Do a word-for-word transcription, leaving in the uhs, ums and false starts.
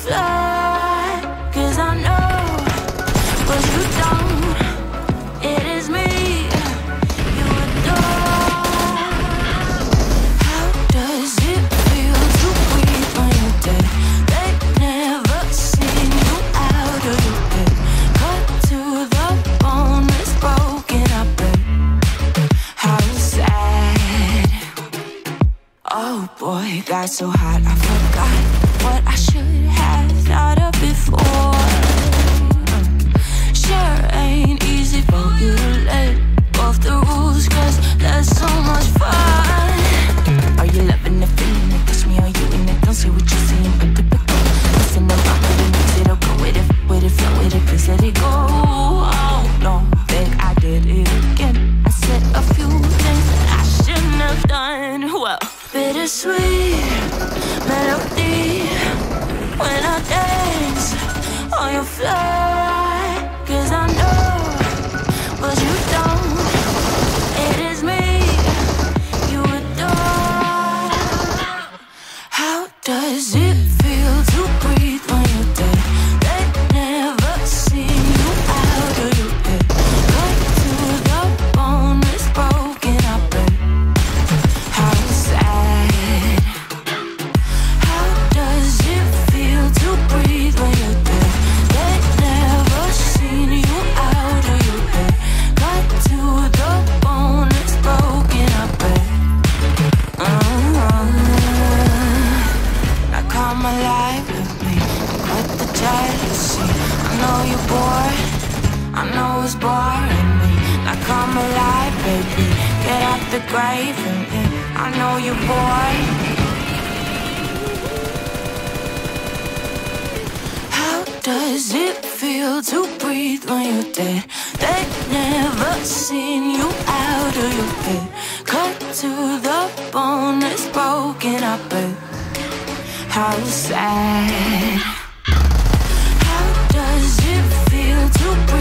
fly, 'cause I know, but you don't. It is me you adore. How does it feel to breathe when you're dead? They never seen you out of your bed. Cut to the bone, it's broken, I bet. How sad. Oh boy, it got so hot I forgot what I should have thought of before. Sure ain't easy for you to let go of the rules, 'cause there's so much fun. Are you loving the feeling that touch me? Are you in it? Don't say what you're saying, but typical. Listen up, I'm gonna mix it up, go with it, with it, flow with it, please let it go. Oh no, think I did it again. I said a few things I shouldn't have done. Well, bittersweet melody when I dance on your fly, 'cause I know, but you don't. It is me you adore. How does it feel to breathe when you're dead? They never seen you out of your bed. Cut to the bone, it's broken, I bet. How sad. How does it feel to breathe when you're dead? They never seen you out of your bed. Cut to the bone, it's broken, I bet. Uh-huh. Now come alive with me, quit the jealousy. I know you're bored, I know it's boring me. Now come alive, baby, get out the grave and yeah, I know you're bored. How does it feel to breathe when you're dead? They never seen you out of your bed. Cut to the bone, it's broken, I bet. How sad. How does it feel to breathe?